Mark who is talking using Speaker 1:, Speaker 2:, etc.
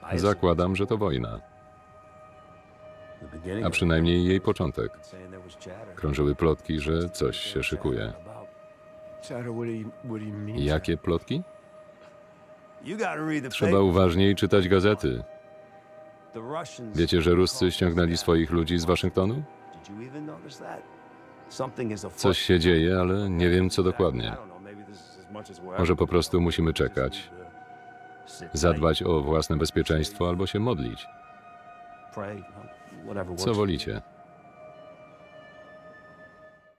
Speaker 1: Zakładam, że to wojna, a przynajmniej jej początek. Krążyły plotki, że coś się szykuje. Jakie plotki? Trzeba uważniej czytać gazety. Wiecie, że Ruscy ściągnęli swoich ludzi z Waszyngtonu? Coś się dzieje, ale nie wiem, co dokładnie. Może po prostu musimy czekać, zadbać o własne bezpieczeństwo albo się modlić. Co wolicie?